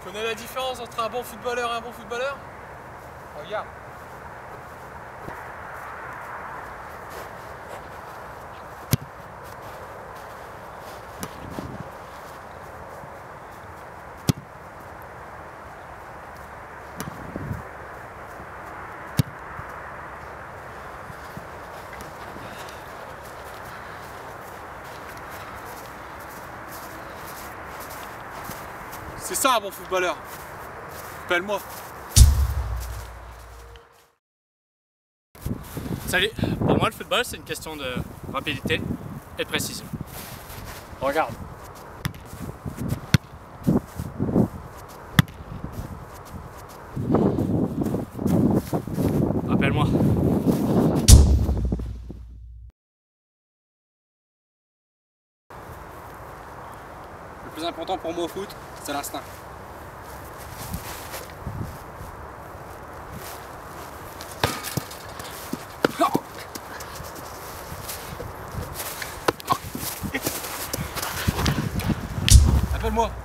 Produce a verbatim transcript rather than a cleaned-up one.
Tu connais la différence entre un bon footballeur et un bon footballeur? Regarde. C'est ça un bon footballeur. Appelle-moi. Salut, pour moi le football c'est une question de rapidité et de précision. Regarde. Appelle-moi. Le plus important pour moi au foot, c'est l'instinct. Appelle-moi.